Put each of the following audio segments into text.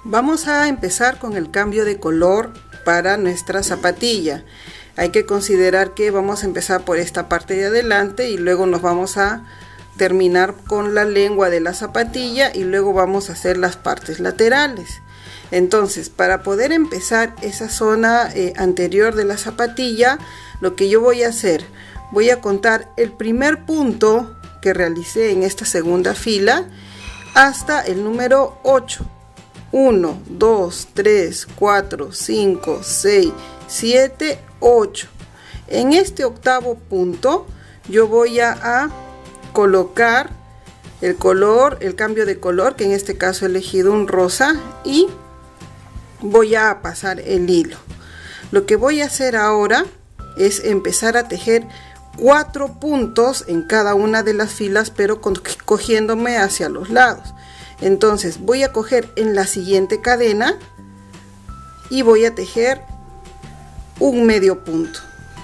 Vamos a empezar con el cambio de color para nuestra zapatilla. Hay que considerar que vamos a empezar por esta parte de adelante y luego nos vamos a terminar con la lengua de la zapatilla y luego vamos a hacer las partes laterales. Entonces, para poder empezar esa zona anterior de la zapatilla, lo que yo voy a hacer, voy a contar el primer punto que realicé en esta segunda fila hasta el número 8. 1, 2, 3, 4, 5, 6, 7, 8. En este octavo punto yo voy a colocar el color, el cambio de color, que en este caso he elegido un rosa, y voy a pasar el hilo. Lo que voy a hacer ahora es empezar a tejer 4 puntos en cada una de las filas, pero cogiéndome hacia los lados. Entonces voy a coger en la siguiente cadena y voy a tejer un medio punto.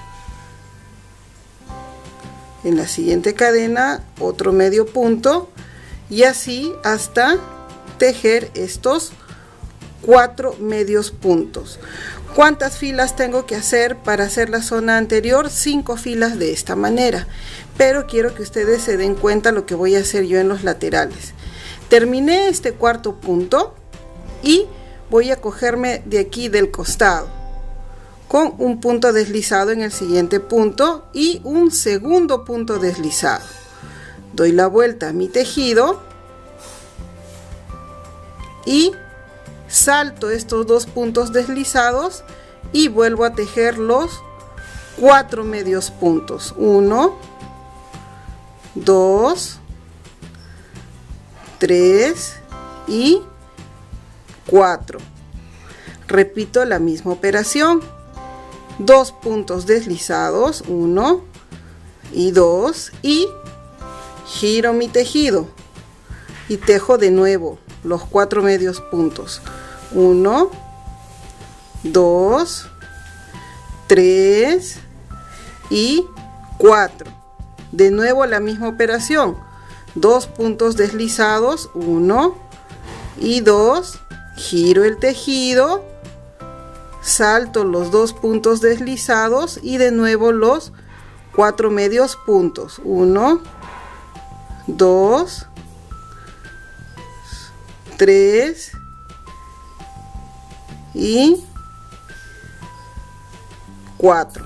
En la siguiente cadena otro medio punto y así hasta tejer estos 4 medios puntos. ¿Cuántas filas tengo que hacer para hacer la zona anterior? 5 filas de esta manera, pero quiero que ustedes se den cuenta lo que voy a hacer yo en los laterales. Terminé este cuarto punto y voy a cogerme de aquí del costado con un punto deslizado en el siguiente punto y un segundo punto deslizado. Doy la vuelta a mi tejido y salto estos 2 puntos deslizados y vuelvo a tejer los 4 medios puntos. 1, 2, 3 y 4. Repito la misma operación. 2 puntos deslizados, 1 y 2, y giro mi tejido y tejo de nuevo los 4 medios puntos. 1, 2, 3 y 4. De nuevo la misma operación. 2 puntos deslizados, 1 y 2, giro el tejido, salto los 2 puntos deslizados y de nuevo los 4 medios puntos. 1, 2, 3 y 4.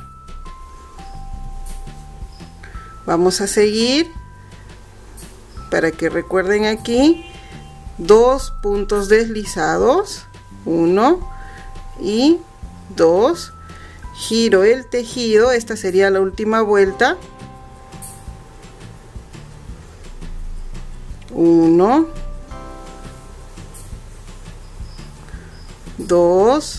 Vamos a seguir. Para que recuerden aquí, 2 puntos deslizados, 1 y 2, giro el tejido, esta sería la última vuelta, 1, 2,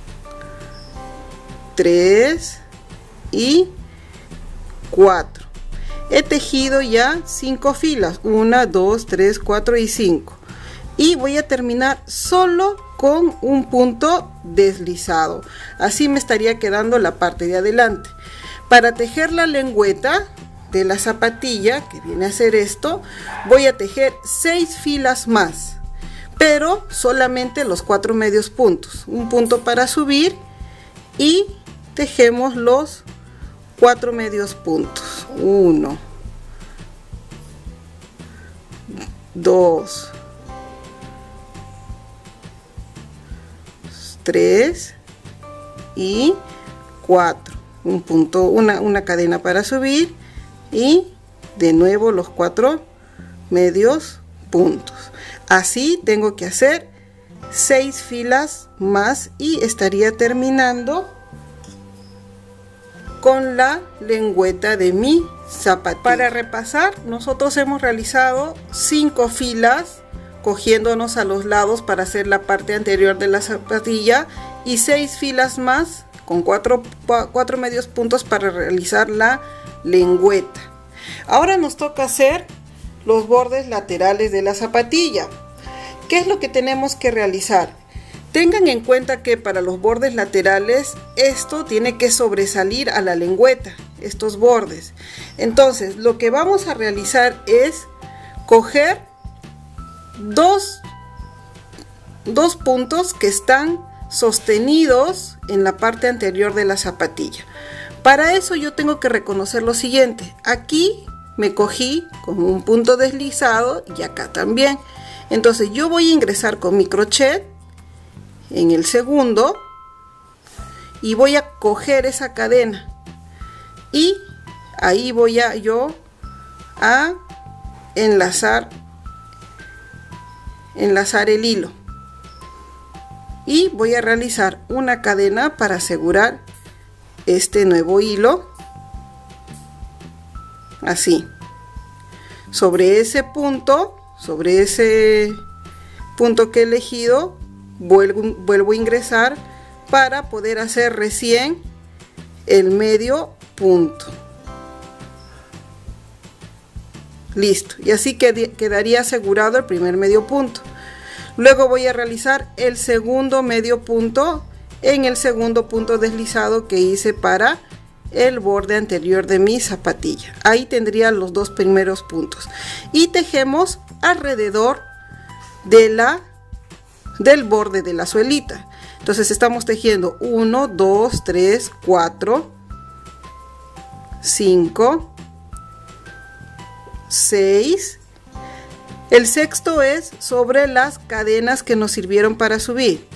3 y 4. He tejido ya 5 filas, 1, 2, 3, 4 y 5, y voy a terminar solo con un punto deslizado. Así me estaría quedando la parte de adelante. Para tejer la lengüeta de la zapatilla, que viene a ser esto, voy a tejer 6 filas más, pero solamente los 4 medios puntos, un punto para subir y tejemos los 4 medios puntos. 1, 2, 3 y 4. Un punto, una cadena para subir y de nuevo los 4 medios puntos. Así tengo que hacer 6 filas más y estaría terminando con la lengüeta de mi zapatilla. Para repasar, nosotros hemos realizado 5 filas cogiéndonos a los lados para hacer la parte anterior de la zapatilla y 6 filas más con 4 medios puntos para realizar la lengüeta. Ahora nos toca hacer los bordes laterales de la zapatilla. ¿Qué es lo que tenemos que realizar? Tengan en cuenta que para los bordes laterales esto tiene que sobresalir a la lengüeta, estos bordes. Entonces lo que vamos a realizar es coger 2 dos puntos que están sostenidos en la parte anterior de la zapatilla. Para eso yo tengo que reconocer lo siguiente: aquí me cogí con un punto deslizado y acá también. Entonces yo voy a ingresar con mi crochet en el segundo y voy a coger esa cadena y ahí voy a enlazar el hilo y voy a realizar una cadena para asegurar este nuevo hilo, así, sobre ese punto que he elegido. Vuelvo a ingresar para poder hacer recién el medio punto. Listo, y así quedaría asegurado el primer medio punto. Luego voy a realizar el segundo medio punto en el segundo punto deslizado que hice para el borde anterior de mi zapatilla. Ahí tendría los dos primeros puntos y tejemos alrededor del borde de la suelita. Entonces estamos tejiendo 1, 2, 3, 4, 5, 6. El sexto es sobre las cadenas que nos sirvieron para subir.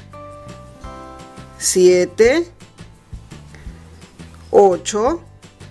7, 8,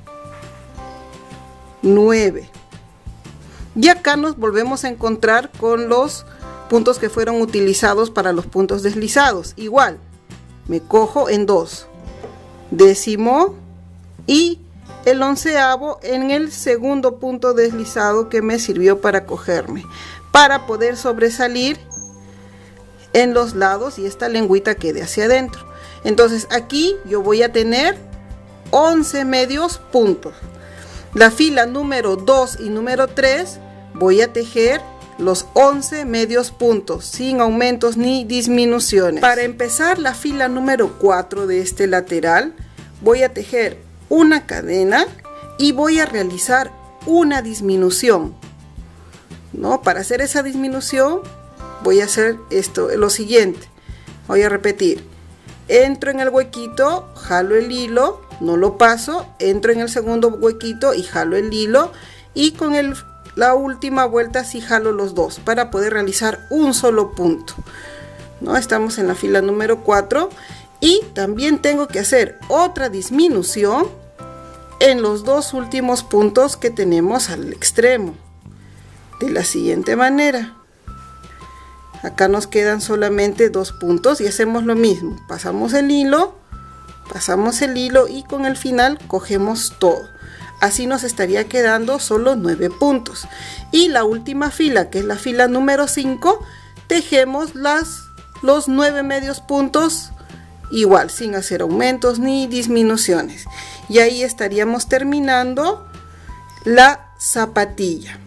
9. Y acá nos volvemos a encontrar con los puntos que fueron utilizados para los puntos deslizados. Igual, me cojo en 2, décimo y el onceavo en el segundo punto deslizado que me sirvió para cogerme, para poder sobresalir en los lados y esta lengüita quede hacia adentro. Entonces aquí yo voy a tener 11 medios puntos. La fila número 2 y número 3 voy a tejer los 11 medios puntos sin aumentos ni disminuciones. Para empezar la fila número 4 de este lateral voy a tejer una cadena y voy a realizar una disminución, ¿no? Para hacer esa disminución voy a hacer lo siguiente. Voy a repetir: entro en el huequito, jalo el hilo, no lo paso, entro en el segundo huequito y jalo el hilo, y con la última vuelta sí jalo los dos para poder realizar un solo punto, ¿no? Estamos en la fila número 4 y también tengo que hacer otra disminución en los dos últimos puntos que tenemos al extremo, de la siguiente manera. Acá nos quedan solamente 2 puntos y hacemos lo mismo: pasamos el hilo y con el final cogemos todo. Así nos estaría quedando solo 9 puntos. Y la última fila, que es la fila número 5, tejemos los 9 medios puntos igual, sin hacer aumentos ni disminuciones. Y ahí estaríamos terminando la zapatilla.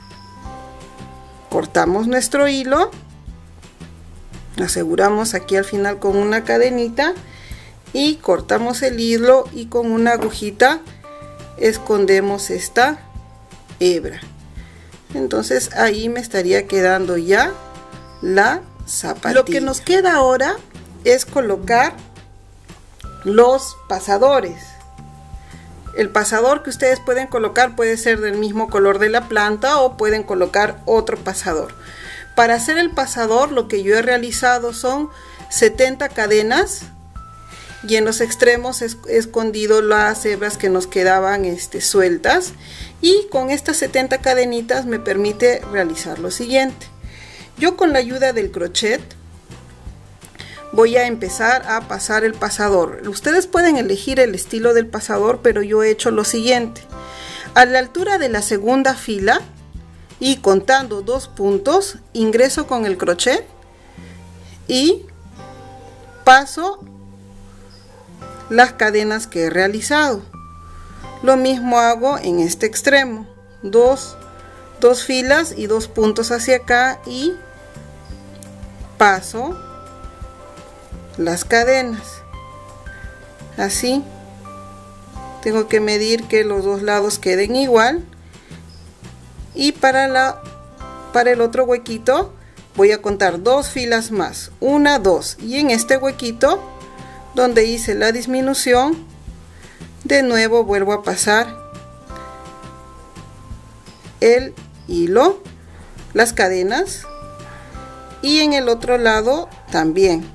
Cortamos nuestro hilo, aseguramos aquí al final con una cadenita y cortamos el hilo y con una agujita escondemos esta hebra. Entonces ahí me estaría quedando ya la zapatilla. Lo que nos queda ahora es colocar los pasadores. El pasador que ustedes pueden colocar puede ser del mismo color de la planta o pueden colocar otro pasador. Para hacer el pasador lo que yo he realizado son 70 cadenas y en los extremos he escondido las hebras que nos quedaban sueltas, y con estas 70 cadenitas me permite realizar lo siguiente. Yo con la ayuda del crochet voy a empezar a pasar el pasador. Ustedes pueden elegir el estilo del pasador, pero yo he hecho lo siguiente: a la altura de la segunda fila y contando 2 puntos, ingreso con el crochet y paso las cadenas que he realizado. Lo mismo hago en este extremo: dos filas y 2 puntos hacia acá y paso las cadenas. Así tengo que medir que los dos lados queden igual, y para el otro huequito voy a contar 2 filas más, 1, 2, y en este huequito donde hice la disminución, de nuevo vuelvo a pasar el hilo, las cadenas, y en el otro lado también,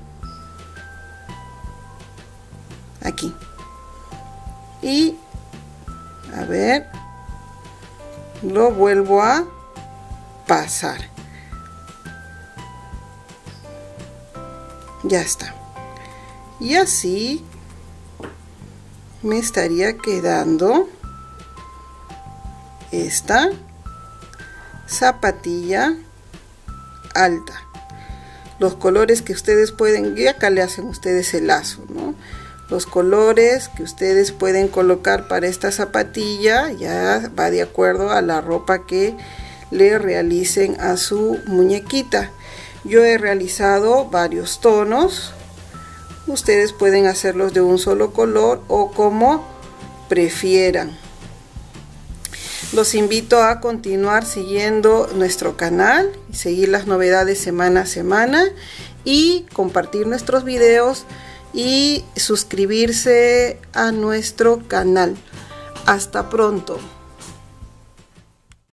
aquí, y a ver, lo vuelvo a pasar. Ya está. Y así me estaría quedando esta zapatilla alta. Los colores que ustedes pueden, y acá le hacen ustedes el lazo, ¿no? Los colores que ustedes pueden colocar para esta zapatilla ya va de acuerdo a la ropa que le realicen a su muñequita. Yo he realizado varios tonos, ustedes pueden hacerlos de un solo color o como prefieran. Los invito a continuar siguiendo nuestro canal y seguir las novedades semana a semana y compartir nuestros videos y suscribirse a nuestro canal. Hasta pronto.